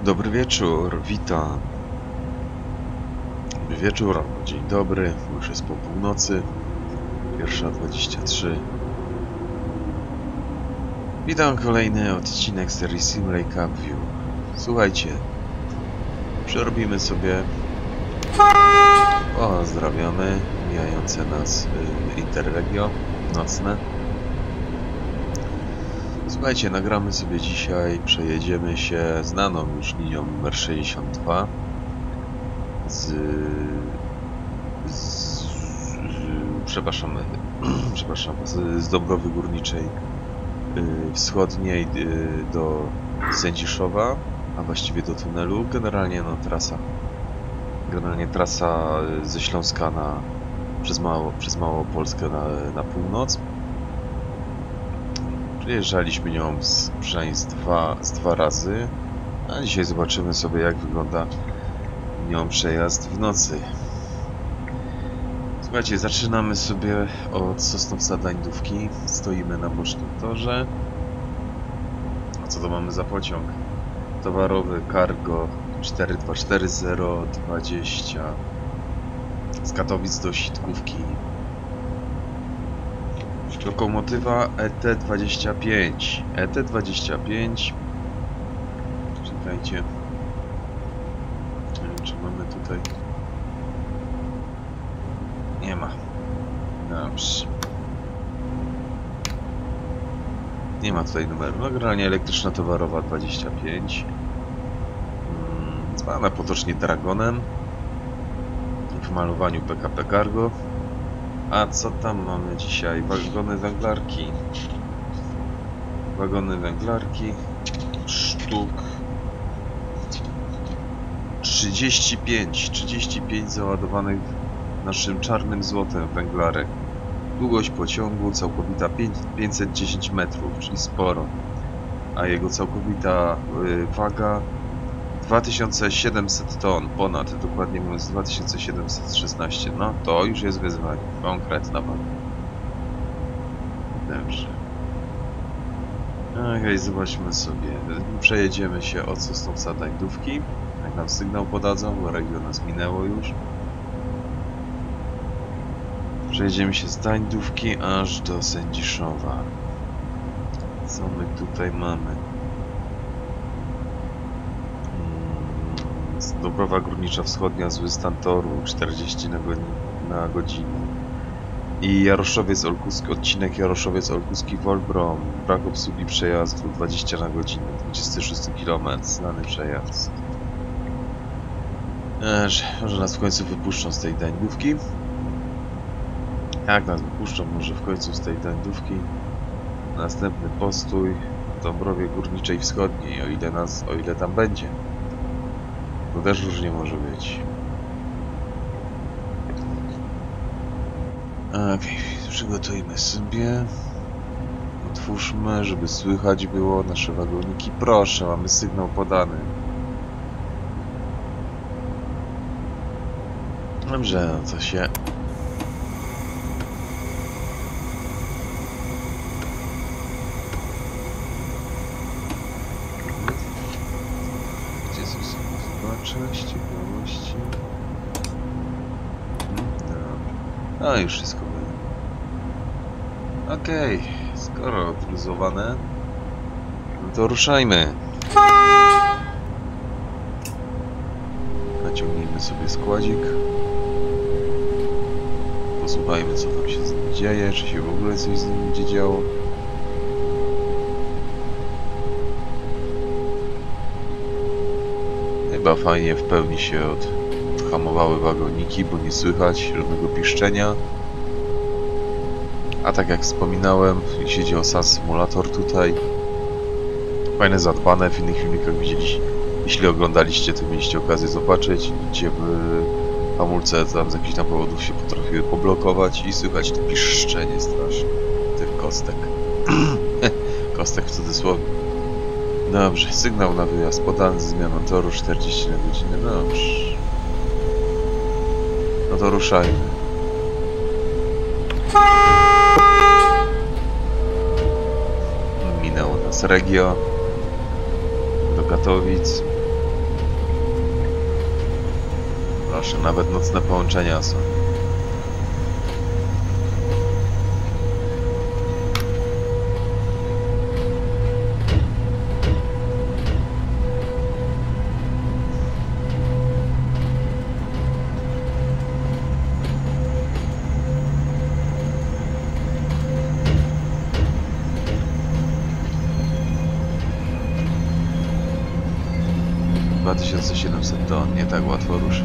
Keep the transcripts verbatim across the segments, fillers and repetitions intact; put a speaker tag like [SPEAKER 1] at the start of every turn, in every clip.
[SPEAKER 1] Dobry wieczór, witam. Dobry wieczór, albo dzień dobry, już jest po północy, pierwsza dwadzieścia trzy. Witam kolejny odcinek serii Sim Lake Upview. Słuchajcie, przerobimy sobie, pozdrawiamy mijające nas y, Interregio nocne. Słuchajcie, nagramy sobie dzisiaj, przejedziemy się znaną już linią numer sześćdziesiąt dwa z, z, z przepraszam, przepraszam, z, z Dąbrowy Górniczej y, wschodniej y, do Sędziszowa, a właściwie do tunelu. Generalnie no trasa, generalnie trasa ze Śląska na, przez, Mało, przez Małopolskę na, na północ. Przejeżdżaliśmy nią z, przynajmniej z dwa, z dwa razy, a dzisiaj zobaczymy sobie, jak wygląda nią przejazd w nocy. Słuchajcie, zaczynamy sobie od Sosnowca Dańdówki. Stoimy na bocznym torze. A co to mamy za pociąg? Towarowy Cargo cztery dwa cztery zero dwadzieścia z Katowic do Sitkówki. Lokomotywa E T dwadzieścia pięć. E T dwadzieścia pięć. Czekajcie. Nie wiem, czy mamy tutaj. Nie ma. Dobrze. Nie ma tutaj numeru. No, generalnie elektryczna towarowa dwadzieścia pięć. Hmm, zwana potocznie Dragonem. W malowaniu P K P Cargo. A co tam mamy dzisiaj? Wagony węglarki. Wagony węglarki. Sztuk. trzydzieści pięć. trzydzieści pięć załadowanych naszym czarnym złotem węglarek. Długość pociągu całkowita pięćset dziesięć metrów, czyli sporo. A jego całkowita y, waga dwa tysiące siedemset ton, ponad, dokładnie mówiąc dwa tysiące siedemset szesnaście. No to już jest wyzwanie, konkretna waga. Dobrze. Okej, okay, zobaczmy sobie. Przejedziemy się od Sosnowca Dańdówki. Jak nam sygnał podadzą, bo region nas minęło już. Przejedziemy się z Dańdówki aż do Sędziszowa. Co my tutaj mamy? Dąbrowa Górnicza Wschodnia, zły stan toru, czterdzieści na godzinę. I Jaroszowiec Olkuski, odcinek Jaroszowiec Olkuski Wolbrom, brak obsługi przejazdu, dwadzieścia na godzinę, dwudziesty szósty kilometr, znany przejazd. Eż, może nas w końcu wypuszczą z tej Dańdówki. Jak nas wypuszczą, może w końcu z tej Dańdówki. Następny postój w Dąbrowie Górniczej Wschodniej, o ile nas, o ile tam będzie. To też różnie może być. Okej, okay, przygotujmy sobie. Otwórzmy, żeby słychać było nasze wagoniki. Proszę, mamy sygnał podany. Dobrze, no to się... Gdzie są zobaczę, z ciekawości... No już wszystko było. Okej, okay, skoro odluzowane, no to ruszajmy. Naciągnijmy sobie składzik. Posłuchajmy, co tam się z nim dzieje, czy się w ogóle coś z nim będzie działo. Chyba fajnie w pełni się od... hamowały wagoniki, bo nie słychać żadnego piszczenia. A tak jak wspominałem, siedzi o S A S symulator tutaj. Fajne, zadbane, w innych filmikach widzieliście. Jeśli oglądaliście, to mieliście okazję zobaczyć, gdzie hamulce tam z jakichś tam powodów się potrafiły poblokować i słychać to piszczenie straszne tych kostek. Kostek w cudzysłowie. Dobrze, sygnał na wyjazd podany z zmianą toru czterdzieści na godzinę. Dobrze. No to ruszajmy. Minęło nas Regio do Katowic. Proszę, nawet nocne połączenia są. dwa tysiące siedemset ton, nie tak łatwo ruszyć.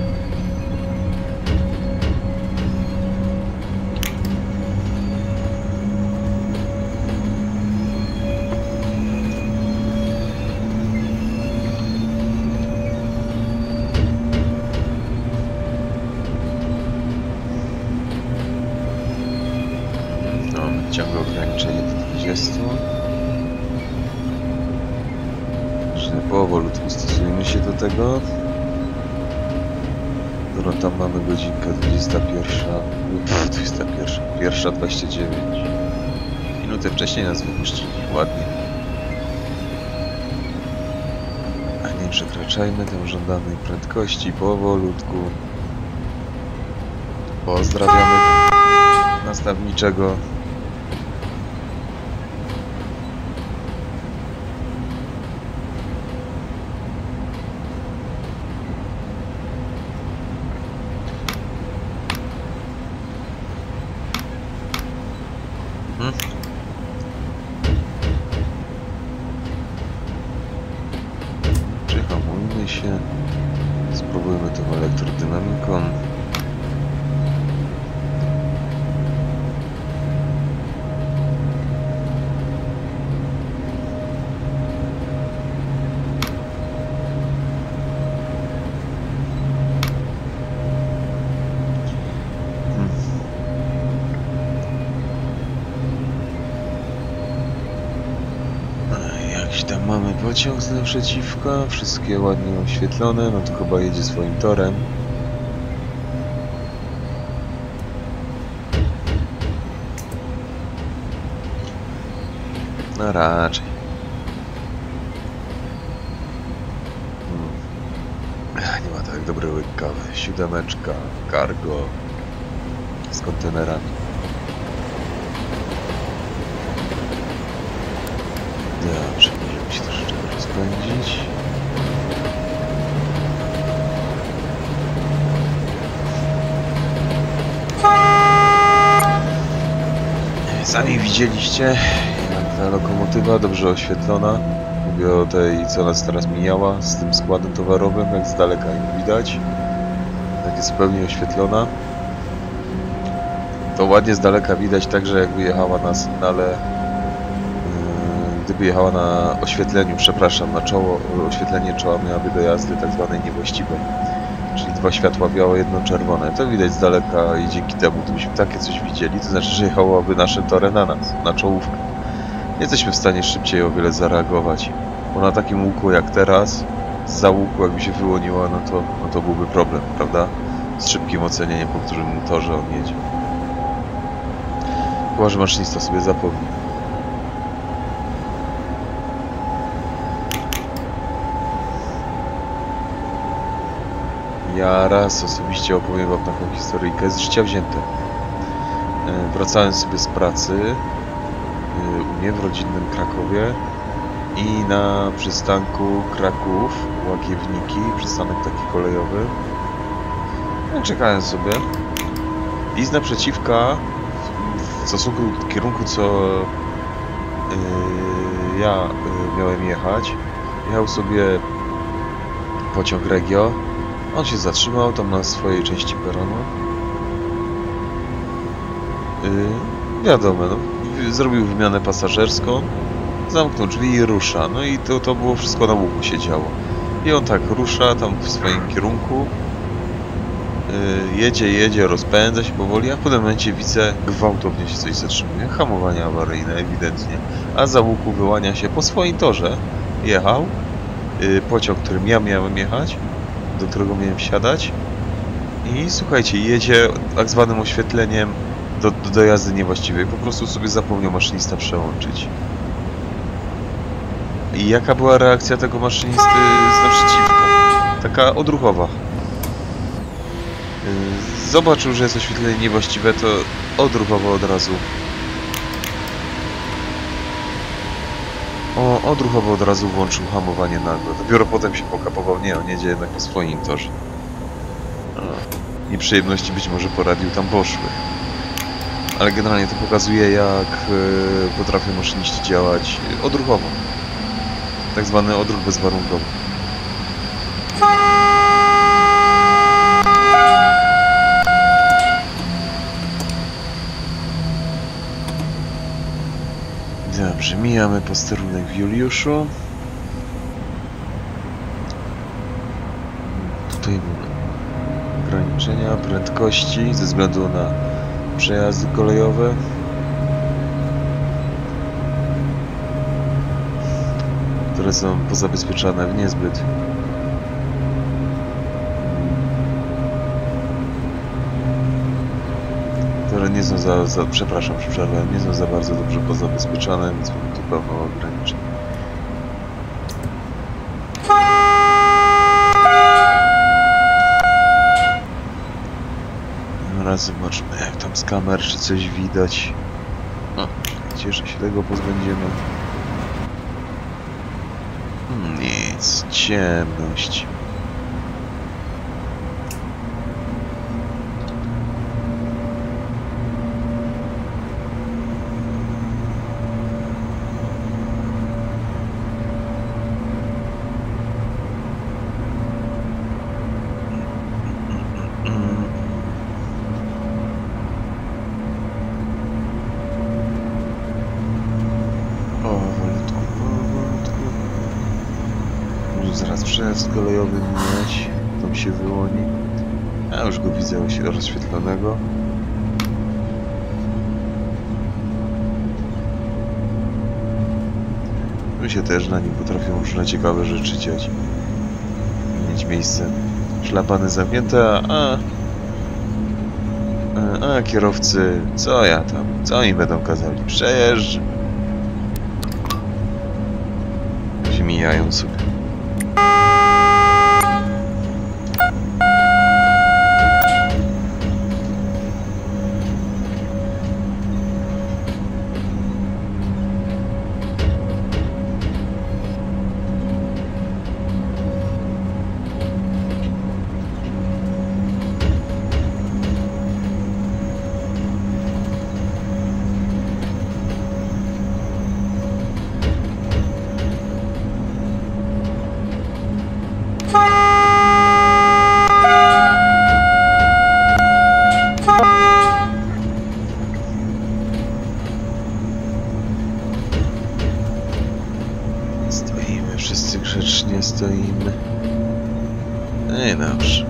[SPEAKER 1] No, ciągle ograniczenie do dwudziestu. Powolutku stosujemy się do tego. Którą tam mamy godzinkę, dwudziesta pierwsza, dwudziesta pierwsza, pierwsza dwadzieścia dziewięć. Minutę wcześniej nas wypuścili, ładnie. A nie przekraczajmy tam żądanej prędkości, powolutku. Pozdrawiamy nastawniczego. Hmm. Przyhamujmy się. Spróbujmy tą elektrodynamiką. Tam mamy pociąg z naprzeciwka, wszystkie ładnie oświetlone, no to chyba jedzie swoim torem. No raczej. Hmm. Nie ma tak dobry łyk kawy. Siódemeczka, cargo z kontenerami. Dobrze, możemy się troszeczkę rozpędzić. Sami widzieliście, jak ta lokomotywa dobrze oświetlona. Mówię o tej, co nas teraz mijała, z tym składem towarowym, jak z daleka ją widać. Tak jest zupełnie oświetlona. To ładnie z daleka widać, także jakby jechała na sygnale. Gdyby jechała na oświetleniu, przepraszam, na czoło, oświetlenie czoła miałaby do jazdy tak zwanej niewłaściwej, czyli dwa światła białe, jedno czerwone. To widać z daleka i dzięki temu, gdybyśmy takie coś widzieli, to znaczy, że jechałaby nasze tory na nas, na czołówkę. Nie jesteśmy w stanie szybciej o wiele zareagować, bo na takim łuku jak teraz, zza łuku jakby się wyłoniła, no to, no to byłby problem, prawda? Z szybkim ocenieniem, po którym torze on jedzie. Chyba że maszynista sobie zapomni. Ja raz osobiście opowiem wam taką historyjkę z życia wzięte. Wracałem sobie z pracy u mnie w rodzinnym Krakowie i na przystanku Kraków, Łagiewniki, przystanek taki kolejowy. No, czekałem sobie i z naprzeciwka, w stosunku do kierunku, co yy, ja yy, miałem jechać, jechał sobie pociąg Regio. On się zatrzymał tam na swojej części peronu. Yy, wiadomo, no, zrobił wymianę pasażerską, zamknął drzwi i rusza. No i to, to było wszystko na łuku się działo. I on tak rusza tam w swoim kierunku. Yy, jedzie, jedzie, rozpędza się powoli, a w pewnym momencie widzę, gwałtownie się coś zatrzymuje. Hamowanie awaryjne ewidentnie. A za łuku wyłania się po swoim torze. Jechał. Yy, pociąg, którym ja miałem jechać, do którego miałem wsiadać i słuchajcie, jedzie tak zwanym oświetleniem do, do, do jazdy niewłaściwej. Po prostu sobie zapomniał maszynista przełączyć. I jaka była reakcja tego maszynisty z naprzeciwka? Taka odruchowa. zobaczył, że jest oświetlenie niewłaściwe, to odruchowo od razu. O, odruchowo od razu włączył hamowanie nagłe. Dopiero potem się pokapował. Nie, on jedzie jednak po swoim torze. Nieprzyjemności być może po radiu tam poszły. Ale generalnie to pokazuje, jak yy, potrafią maszyniści działać odruchowo. Tak zwany odruch bezwarunkowy. Dobrze, mijamy posterunek w Juliuszu. Tutaj mamy ograniczenia prędkości ze względu na przejazdy kolejowe. Które są pozabezpieczane w niezbyt które nie są za, za przepraszam, przepraszam, nie są za bardzo dobrze pozabezpieczane, więc mamy tu pewne ograniczenia. Raz zobaczmy, jak tam z kamer, czy coś widać. O, cieszę się, tego pozbędziemy. Nic, ciemność. Zaraz przejazd kolejowy minąć, tam się wyłoni. Ja już go widzę rozświetlonego. Tu się też na nim potrafią różne ciekawe rzeczy dziać. Mieć miejsce. Szlapany zamknięte, a... A, a kierowcy, co ja tam, co im będą kazali? Przejeżdż. Się mijają sobie. Wszyscy grzecznie stoimy. Ej, dobrze.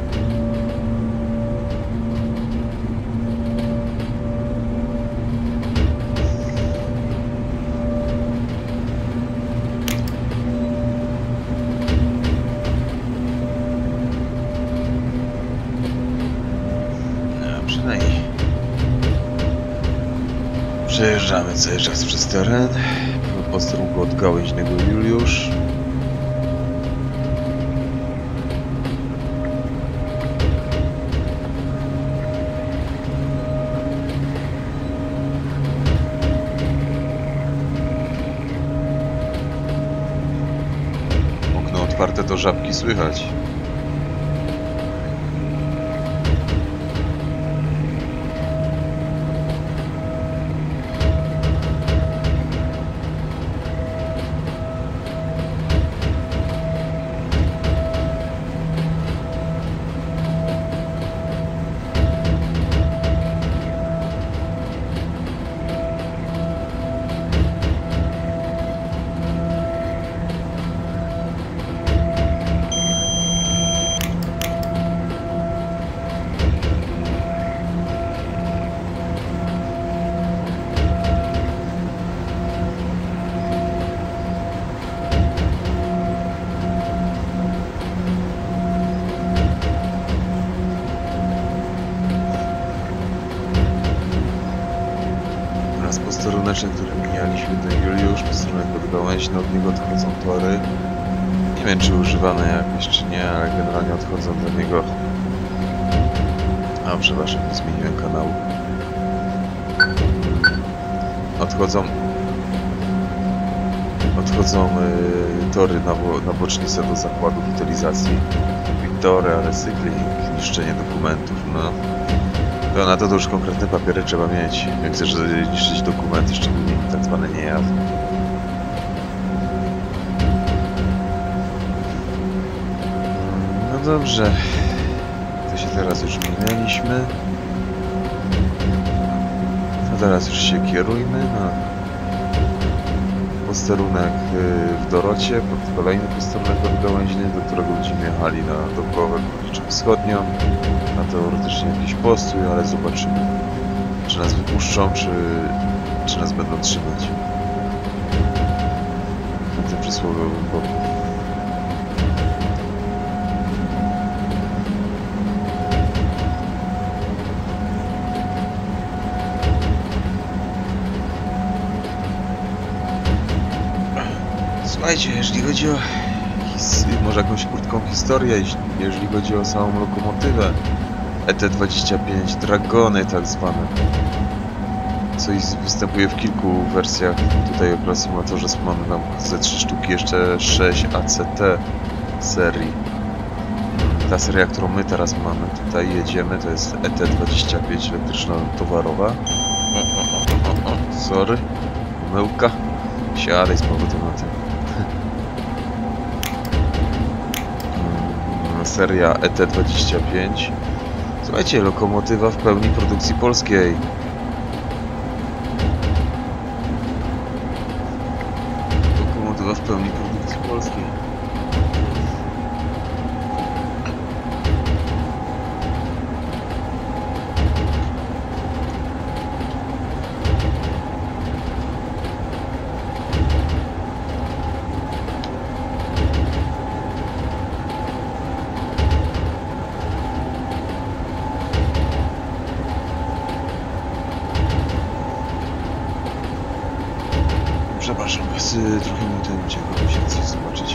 [SPEAKER 1] No, przynajmniej. Przejeżdżamy cały czas przez teren. Po posterunku od gałęźnego Juliusz. Okno otwarte, to żabki słychać. Posteruneczek, który mijaliśmy, ten Juliusz, posterunek od gałęźny, od niego odchodzą tory. Nie wiem, czy używane jakoś, czy nie, ale generalnie odchodzą do niego A, przepraszam, nie zmieniłem kanału. Odchodzą... Odchodzą y, tory na, bo, na bocznicę do zakładów utylizacji. Tory, ale cykling, niszczenie dokumentów, no. To na to, to już konkretne papiery trzeba mieć. Jak chcesz niszczyć dokumenty, szczególnie tak zwane niejawne. No dobrze. To się teraz już minęliśmy. A teraz już się kierujmy na posterunek w Dorocie, pod kolejny posterunek odgałęźny, do którego będziemy jechali na dookołową ulicę wschodnią. Na teoretycznie jakiś postój, ale zobaczymy, czy nas wypuszczą, czy, czy nas będą trzymać na tym przysłowiowym boku. Słuchajcie, jeżeli chodzi o może jakąś krótką historię, jeżeli chodzi o samą lokomotywę E T dwadzieścia pięć, Dragony tak zwane, co występuje w kilku wersjach. Tutaj w Simulatorze mamy nam ze trzy sztuki, jeszcze sześć A C T serii. Ta seria, którą my teraz mamy, tutaj jedziemy, to jest E T dwadzieścia pięć elektryczno-towarowa. O, o, o, o, o, sorry, pomyłka. Siadaj z powrotem na tym. Seria E T dwadzieścia pięć. Słuchajcie, lokomotywa w pełni produkcji polskiej. Lokomotywa w pełni produkcji polskiej. Przepraszam, chcę trochę mi ten uciekł, się coś zobaczyć.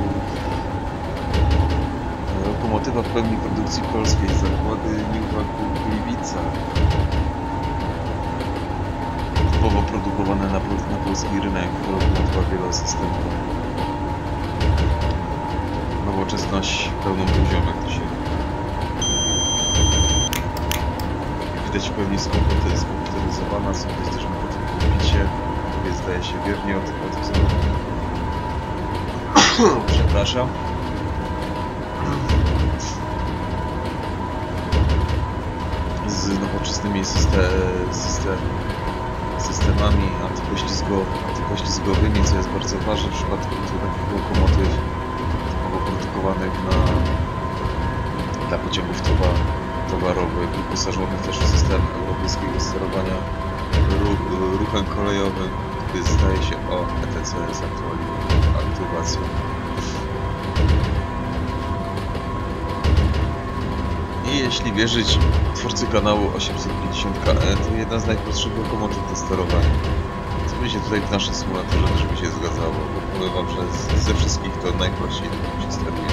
[SPEAKER 1] Lokomotywa w pełni produkcji polskiej, zakłady Niuwaku Gliwica. Typowo produkowane na, na polski rynek, lokomotywa wielosystemowa. Nowoczesność pełną poziom, jak to się widać, w pełni skomputeryzowana, są też na potem kupicie. Zdaje się wiernie od, od przepraszam. Z nowoczesnymi system, system, systemami antypoślizgo, antypoślizgowymi, co jest bardzo ważne w przypadku takich lokomotyw typowo produkowanych na, dla pociągów towar, towarowych, wyposażonych też w system europejskiego sterowania ruch, ruchem kolejowym. Zdaje się o E T C z aktywacją. I jeśli wierzyć twórcy kanału osiemset pięćdziesiąt K E, to jedna z najprostszych lokomotyw do sterowania. Co by się tutaj w naszym symulatorze też by się zgadzało, bo powiem wam, że ze wszystkich to najprościej się steruje.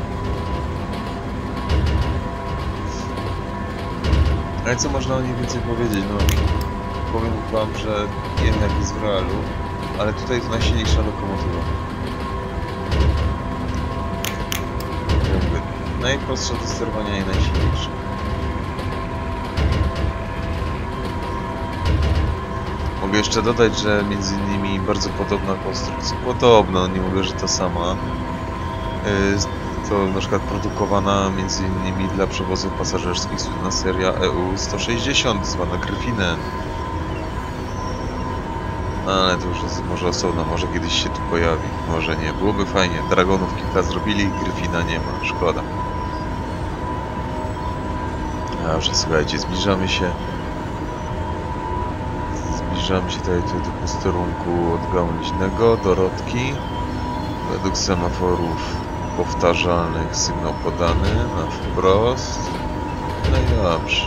[SPEAKER 1] Ale co można o niej więcej powiedzieć? No, powiem wam, że nie wiem jak jest w realu, ale tutaj to najsilniejsza lokomotywa. Jakby najprostsza do sterowania i najsilniejsza. Mogę jeszcze dodać, że między innymi bardzo podobna konstrukcja, podobno, nie mówię, że ta sama, to na przykład produkowana między innymi dla przewozów pasażerskich słynna seria E U sto sześćdziesiąt, zwana Gryfinem. Ale to już jest może osobno, może kiedyś się tu pojawi, może nie. Byłoby fajnie. Dragonów kilka zrobili, Gryfina nie ma, szkoda. Dobrze, słuchajcie, zbliżamy się. Zbliżamy się tutaj, tutaj do posterunku odgałęźnego, Dorotki. Według semaforów powtarzalnych sygnał podany na wprost. No i dobrze.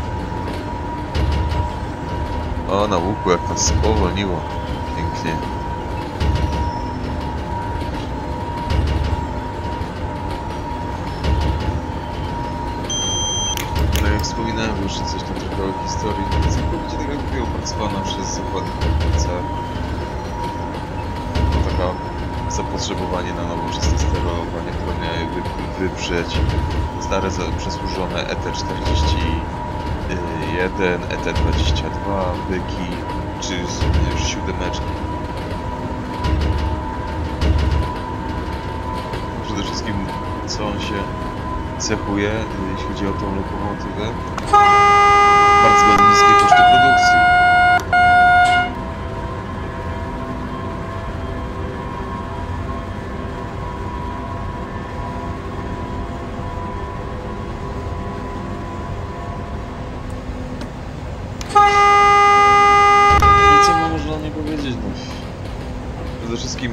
[SPEAKER 1] O, na łuku jak nas spowolniło. Pięknie. Tak jak wspominałem jeszcze coś tam trochę o historii. Całkowicie tak jakby opracowana przez zakładnik P C. Taka zapotrzebowanie na nowoczesne sterowanie, które miało jakby wyprzeć stare, przesłużone E T czterdzieści jeden, E T dwadzieścia dwa, byki, czy już siódemeczki. Przede wszystkim co on się cechuje, jeśli chodzi o tą lokomotywę? Bardzo niskie koszty produkcji. I co no, można o niej powiedzieć? No. Przede wszystkim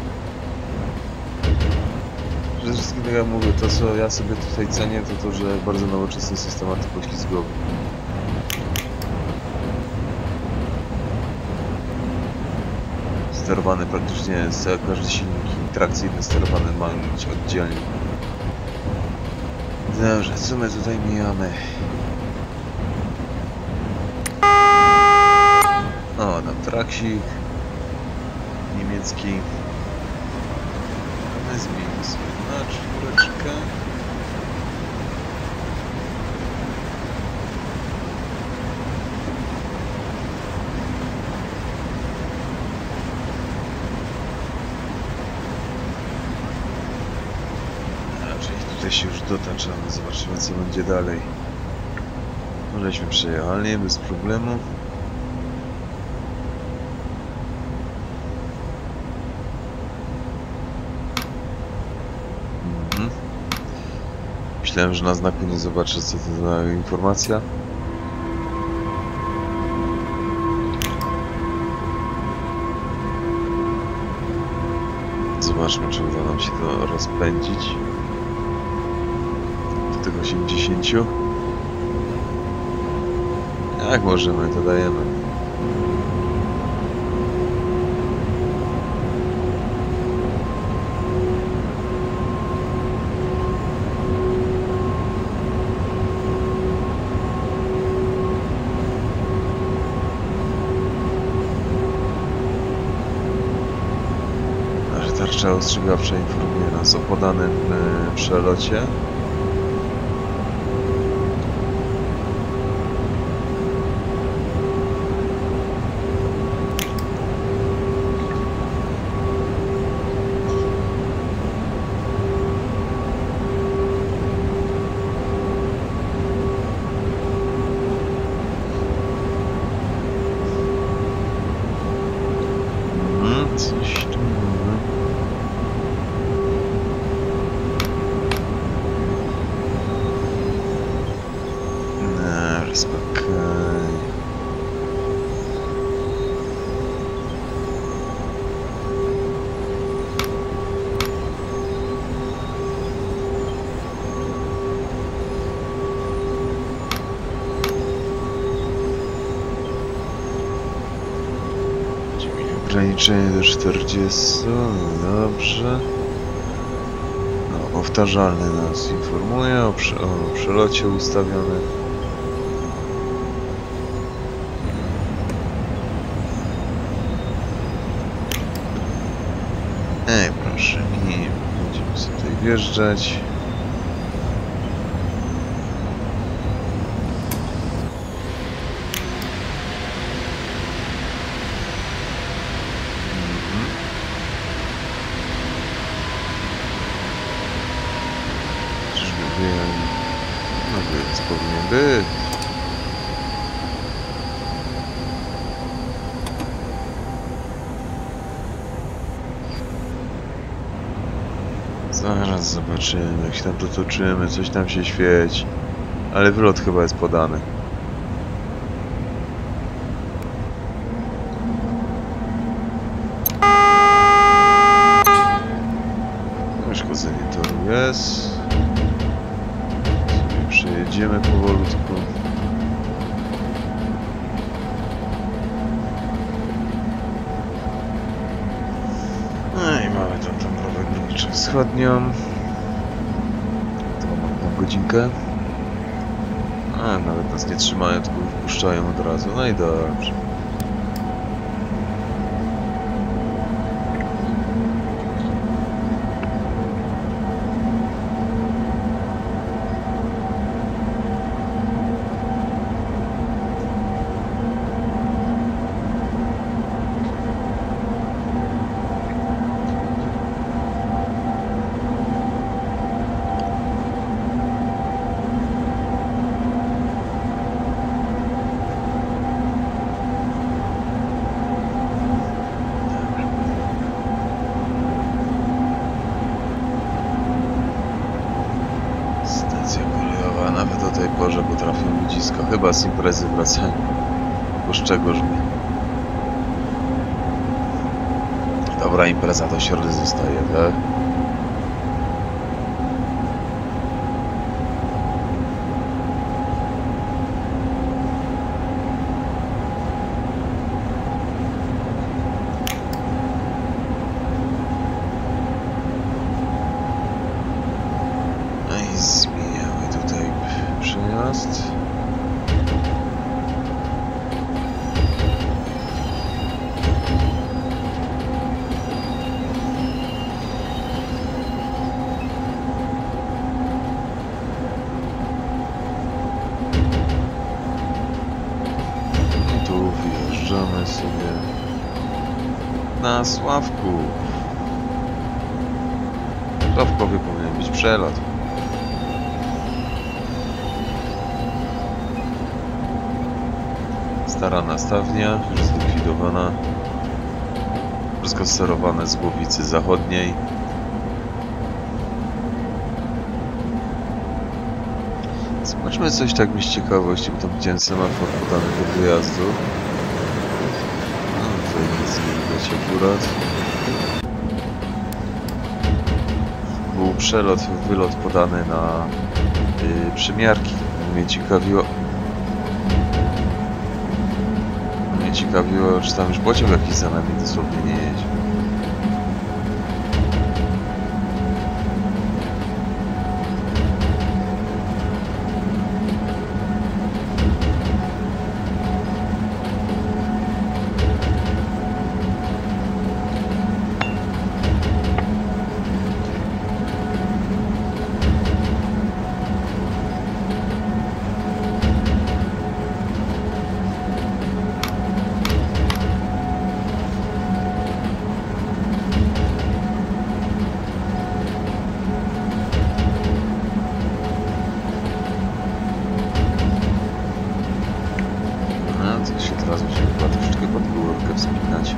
[SPEAKER 1] Przede wszystkim, tak jak mówię, to co ja sobie tutaj cenię, to to, że bardzo nowoczesny system antypoślizgowy. Sterowany praktycznie, każdy silnik trakcyjny sterowany ma być oddzielnie. Dobrze, co my tutaj mijamy? O, tam traksik niemiecki. Zmienimy sobie na czwóreczkę. Czyli tutaj się już dotaczamy, zobaczymy co będzie dalej. Żeśmy przejechali bez problemu. Myślałem, że na znaku nie zobaczę, co to za informacja. Zobaczmy, czy uda nam się to rozpędzić. Do tego osiemdziesięciu. Jak możemy, to dajemy. Tarcza ostrzegawcza informuje nas o podanym e, przelocie. Mhm, coś tu mamy. Spokojnie. Ograniczenie do czterdziestu, no dobrze. No, powtarzalny nas informuje o, prze o przelocie ustawionym. Ej, proszę, nie będziemy sobie tutaj wjeżdżać. Mhm. Czyżby wiem? No więc powinien być. Zaraz zobaczymy, jak się tam dotoczymy, coś tam się świeci. Ale wylot chyba jest podany. Uszkodzenie toru jest. Sobie przejedziemy powolutku. No i mamy tam tą prowadniczą wschodnią. To mam godzinkę. A, nawet nas nie trzymają, tylko wypuszczają od razu. No i dobrze. Chyba z imprezy wracają. Bo z czegoż mnie. Dobra impreza do środy zostaje, tak? No i zmieniamy tutaj przejazd. Wyjeżdżamy sobie na Sławku. Sławkowie powinien być przelot. Stara nastawnia, już zlikwidowana. Wszystko sterowane z głowicy zachodniej. Zobaczmy coś tak mi z ciekawości, bo tam widziałem semafor podany do wyjazdu. No tutaj nic nie widać akurat. Był przelot, wylot podany na yy, przymiarki. Mnie ciekawiło... Mnie ciekawiło, czy tam już pociąg jakiś za nami dosłownie nie jedzie. Teraz musimy chyba troszeczkę pod górkę wspinać.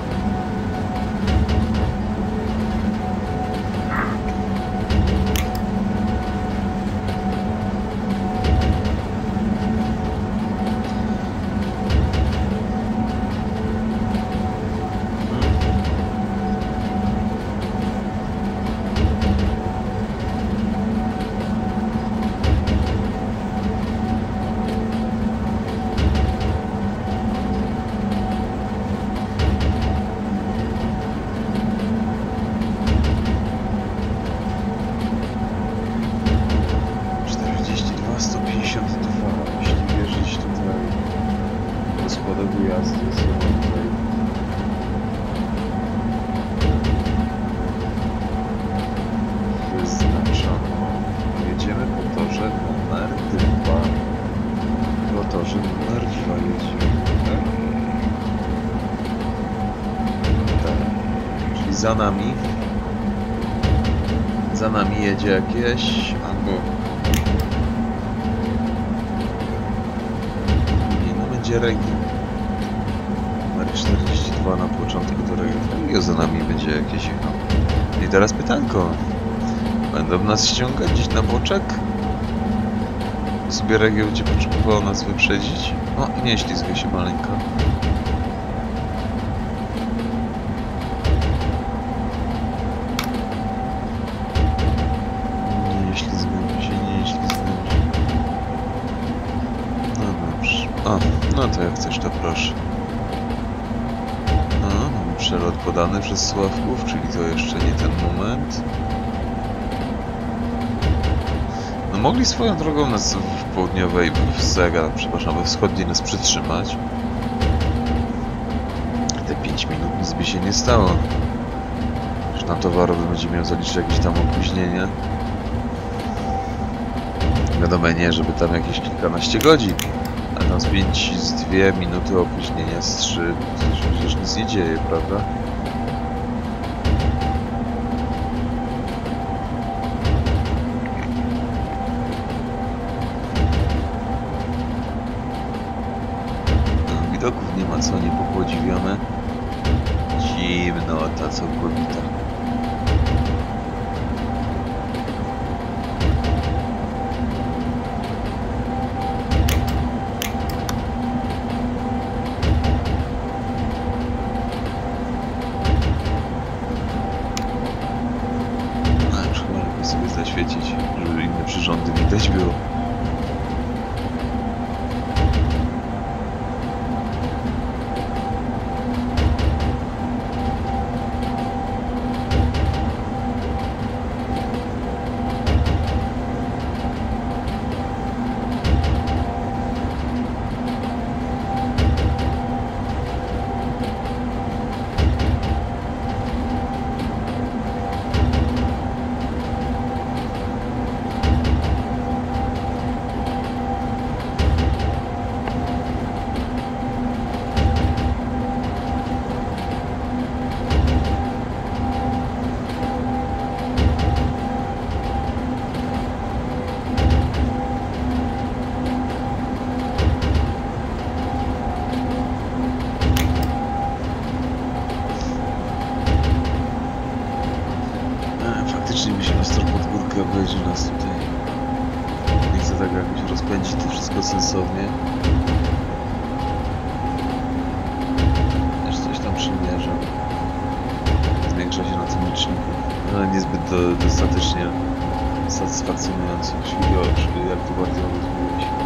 [SPEAKER 1] Jazdy są tutaj wyznaczono. Jedziemy po torze numer dwa. Po torze numer dwa jedziemy, tak? Tak. Czyli za nami za nami jedzie jakieś albo nie, no będzie region czterdzieści dwa na początku do regionu, za nami będzie jakieś no. I teraz pytanko, będą nas ściągać gdzieś na boczek? Sobie region będzie potrzebował nas wyprzedzić? O, nie ślizgaj się maleńko. Nie ślizgaj się, nie ślizgaj się. No dobrze. O, no to jak chcesz, to proszę. Przelot podany przez Sławków, czyli to jeszcze nie ten moment. No mogli swoją drogą nas w południowej, w Sega, przepraszam, we wschodniej nas przytrzymać. Te pięć minut nic by się nie stało. Już na towarowy będzie miał zaliczyć jakieś tam opóźnienie. Wiadomo, nie, żeby tam jakieś kilkanaście godzin. A tam z pięć, z dwie minuty opóźnienia, z trzy, przecież nic nie dzieje, prawda? No, widoków nie ma co, nie popodziwione. Zimnota całkowita. Zaświecić, żeby inne przyrządy widać było. Obejrzy nas tutaj. Nie chcę tak jakoś rozpędzić to wszystko sensownie. Też coś tam przymierza. Zwiększa się na tym liczniku. Ale niezbyt do, dostatecznie satysfakcjonująco. Czyli jak to bardzo rozumie się.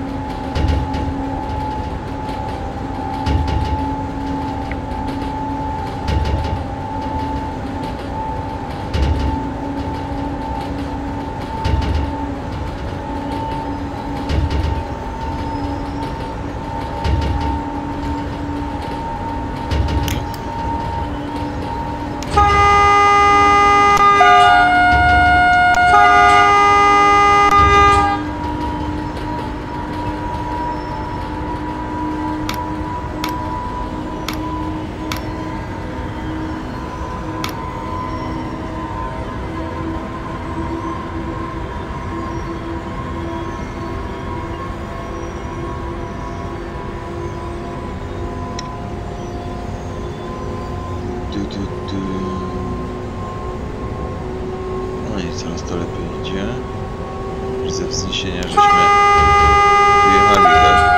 [SPEAKER 1] No i coraz to lepiej idzie. Ze wzniesienia żeśmy wyjechali, tak?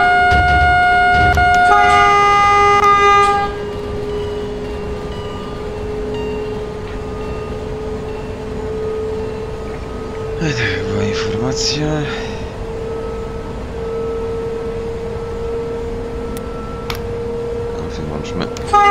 [SPEAKER 1] To była informacja. No, wyłączmy.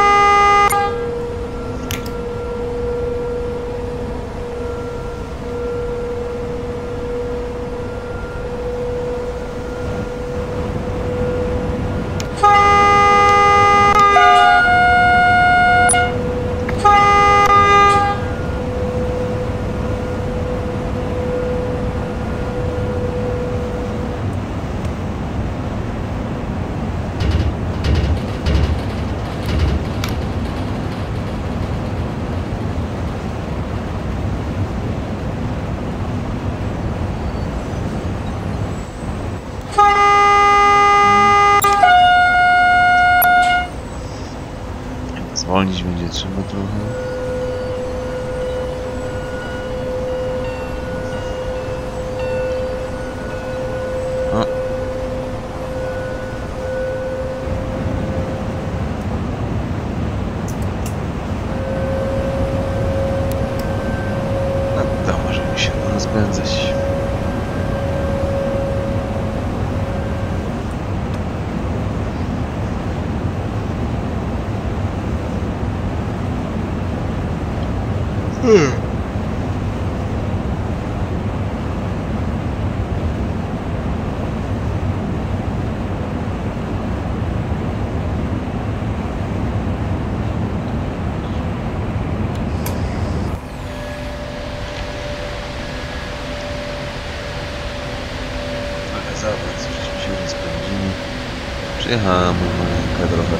[SPEAKER 1] Zwolnić będzie trzeba trochę. O. No to możemy się rozpędzać. Hmm. Przyjechałem maleńka trochę.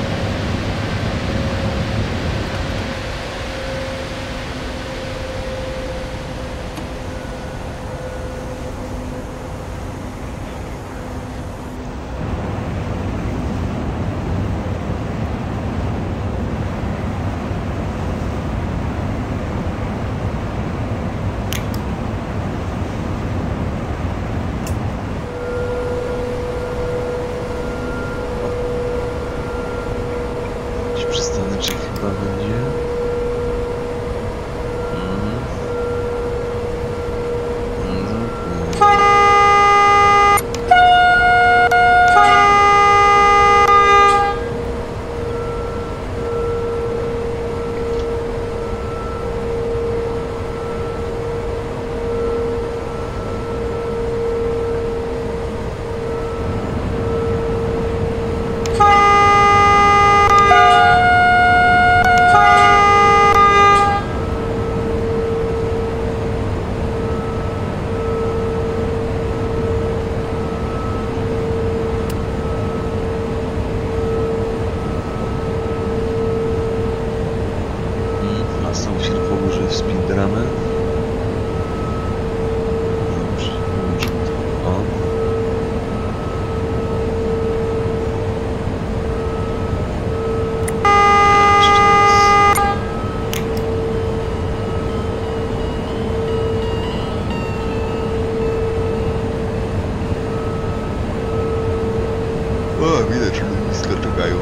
[SPEAKER 1] Przystaneczek chyba będzie. Mhm. Mhm. A znowu się położy w speedrunę. Dobrze, włączmy to. O. Jeszcze raz. O, widać, że blisko czekają.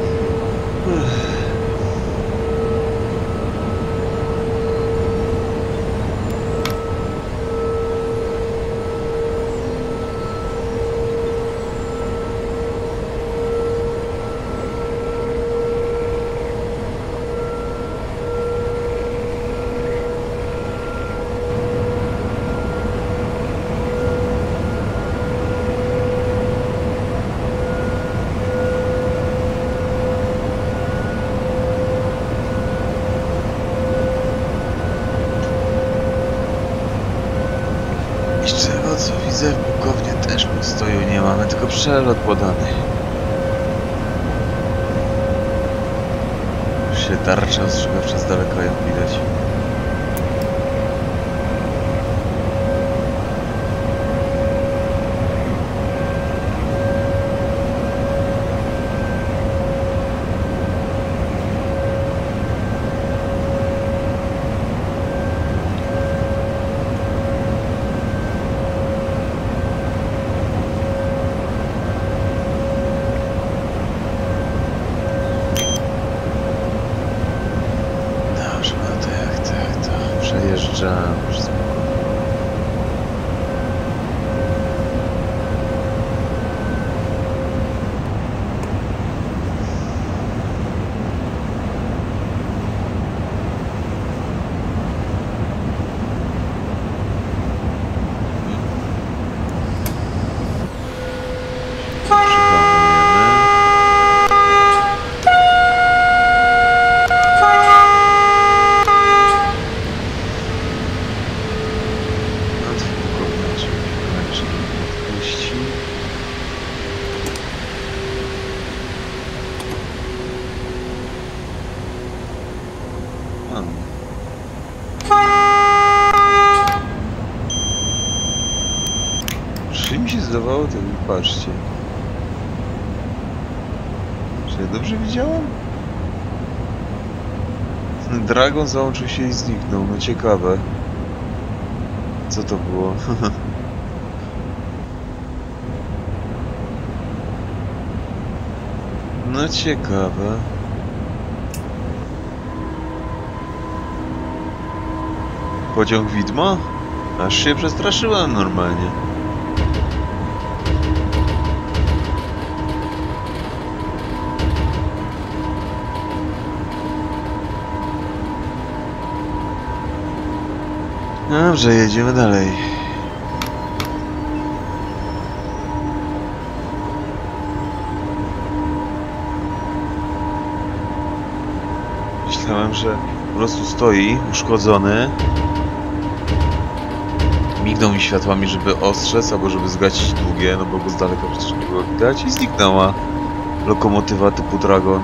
[SPEAKER 1] I z czego co widzę, w Bukownie też postoju nie mamy, tylko przelot podany. Już się tarcza ostrzegawcza z daleka ją widać. Przejeżdżam już spokojnie. Czy mi się zdawało, to patrzcie. Czy ja dobrze widziałem? Dragon załączył się i zniknął, no ciekawe. Co to było? No ciekawe. Pociąg widmo? Aż się przestraszyłem normalnie. Dobrze, jedziemy dalej. Myślałem, że po prostu stoi uszkodzony. mignął mi światłami, żeby ostrzec, albo żeby zgasić długie, no bo go z daleka przecież nie było widać i zniknęła lokomotywa typu Dragon.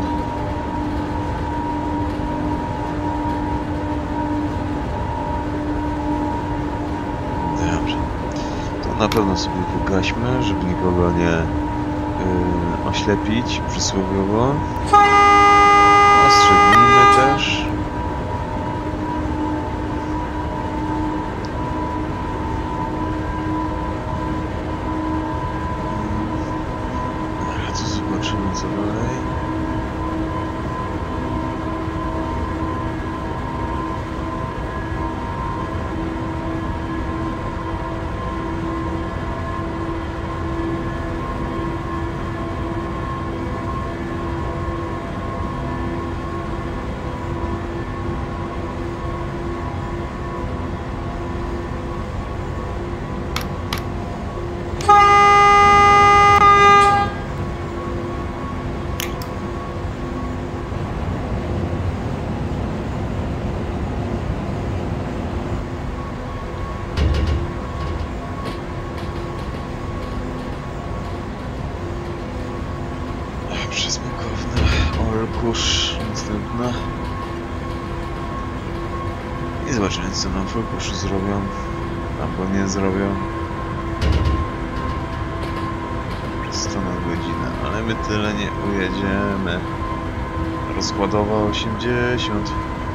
[SPEAKER 1] Dobrze. To na pewno sobie wygaśmy, żeby nikogo nie yy, oślepić przysłowiowo. Ostrzegnijmy też. Dobra, to zobaczymy co dalej. Przesmykowne, Orkusz, następna. I zobaczymy co nam w Orkuszu zrobią, albo nie zrobią. Przez sto na godzinę, ale my tyle nie ujedziemy. Rozkładowa osiemdziesiąt.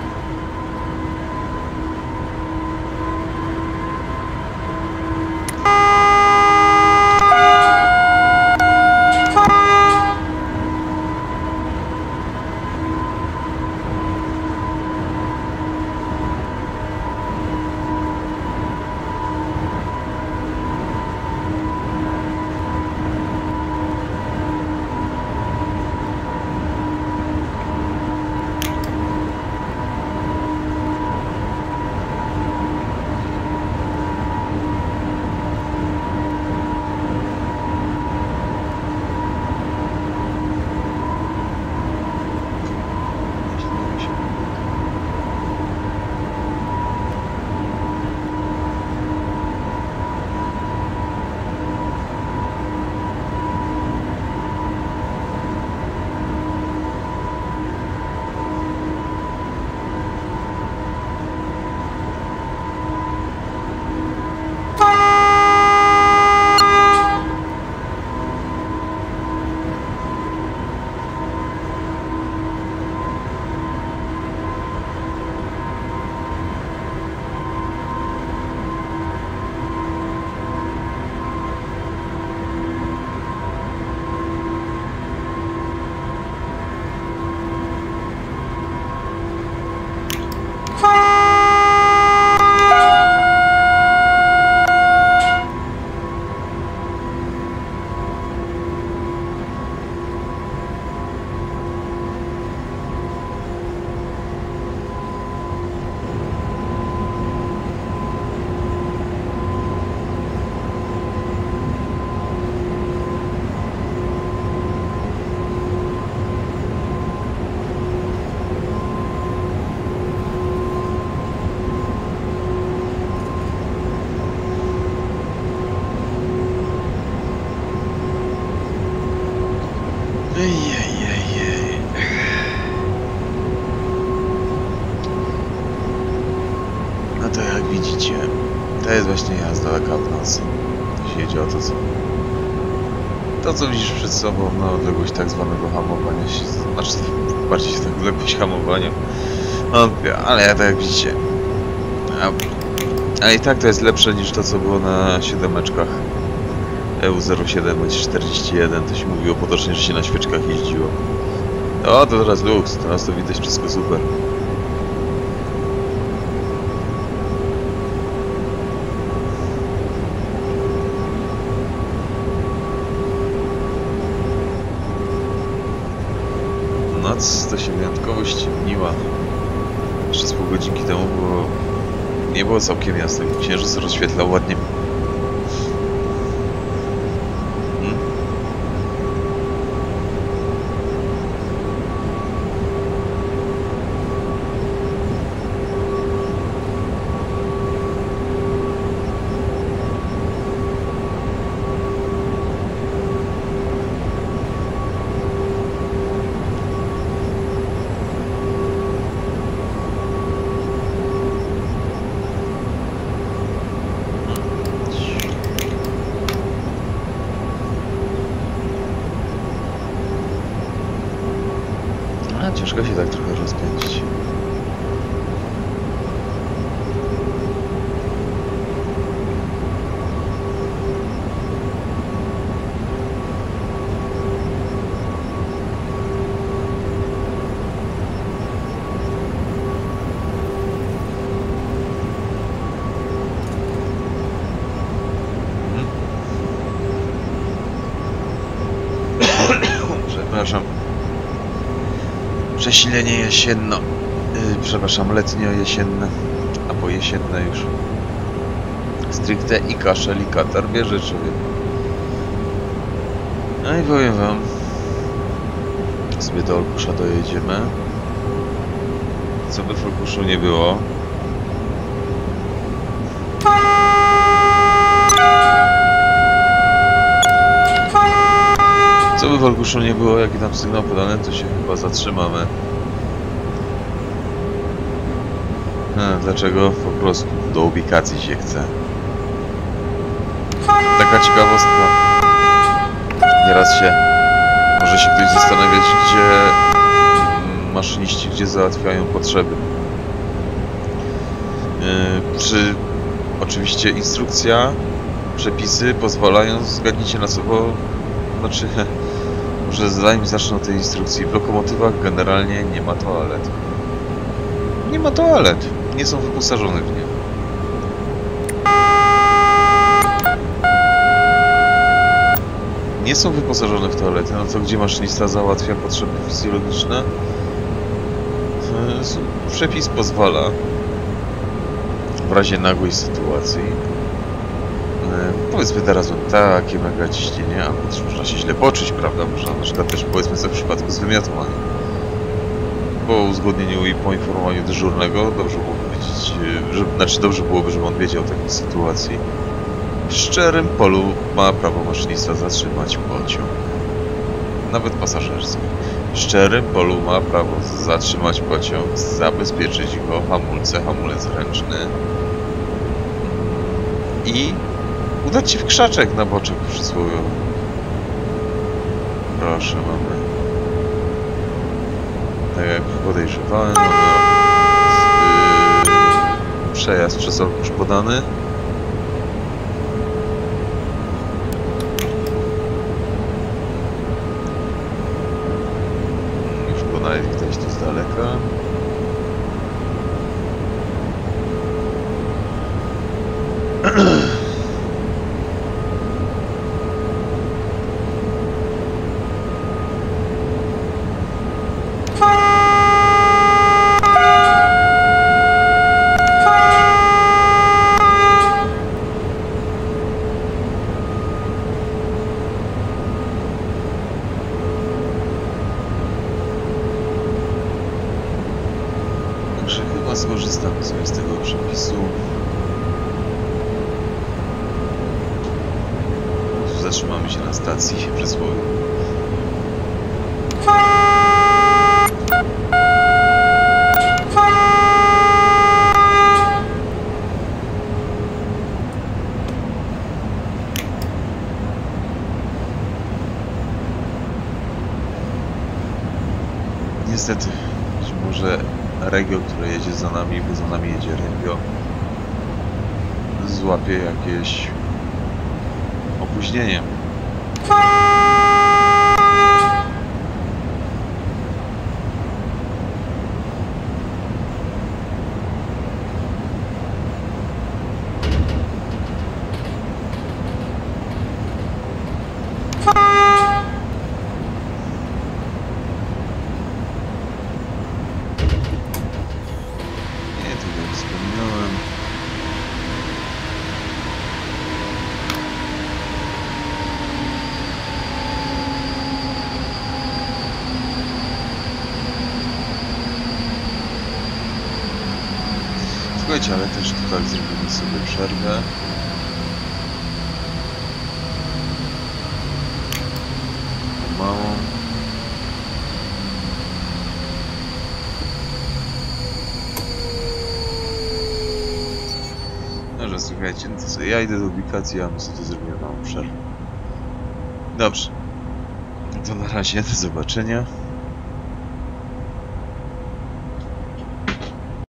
[SPEAKER 1] Ejejejej. No to jak widzicie, to jest właśnie jazda taka w nocy. Jeśli chodzi o to co... To co widzisz przed sobą, no odległość tak zwanego hamowania się... Znaczy bardziej się tak odległość hamowania. No, ale tak jak widzicie... Ale i tak to jest lepsze niż to co było na siódemeczkach. E U zero siedem czterdzieści jeden, to się mówiło potocznie, że się na świeczkach jeździło. O, to teraz luks, teraz to widać wszystko super. Noc to się wyjątkowo ściemniła. Jeszcze z pół godzinki temu było... nie było całkiem jasne, księżyc rozświetlał ładnie. Ciężko się tak trochę rozpędzić. Przepraszam. Przesilenie jesienno. Yy, przepraszam, letnio-jesienne. Albo jesienne już. Stricte i kaszel, i katar bierze człowiek. No i powiem wam. Sobie do Olkusza dojedziemy. Co by w Olkuszu nie było. Co by w Olkuszu nie było, jaki tam sygnał podany, to się chyba zatrzymamy. A, dlaczego? Po prostu do ubikacji się chce. Taka ciekawostka. Nieraz się może się ktoś zastanawiać, gdzie maszyniści, gdzie załatwiają potrzeby. Yy, przy oczywiście instrukcja, przepisy pozwalają, zgadnijcie na co, bo znaczy, może zanim zacznę od tej instrukcji, w lokomotywach generalnie nie ma toalet. Nie ma toalet. Nie są wyposażone w nie. Nie są wyposażone w toalety. No to gdzie maszynista załatwia potrzeby fizjologiczne? Przepis pozwala w razie nagłej sytuacji. Powiedzmy teraz mam takie mega ciśnienie, a też można się źle poczuć, prawda? Można na przykład też, powiedzmy sobie w przypadku z wymiotowaniem. Po uzgodnieniu i poinformowaniu dyżurnego dobrze byłoby wiedzieć, że, znaczy dobrze byłoby, żeby on wiedział o takiej sytuacji. W szczerym polu ma prawo maszynista zatrzymać pociąg. Nawet pasażerski. W szczerym polu ma prawo zatrzymać pociąg, zabezpieczyć go, hamulce, hamulec ręczny i udać się w krzaczek na boczek przysłowiowy. Proszę, mamy. Tak jak podejrzewałem, mamy yy, przejazd przez Olkusz podany. Już go nawet widać tu z daleka. Skorzystamy sobie z tego przepisu. Zatrzymamy się na stacji przysłowiowej. Niestety, być może Regio, które jedzie za nami, bo za nami jedzie Regio, złapie jakieś opóźnienie. Słuchajcie, ale też tutaj zrobimy sobie przerwę. Małą. No, że słuchajcie, no to sobie ja idę do ubikacji, a my sobie to zrobimy małą przerwę. Dobrze. To na razie, do zobaczenia.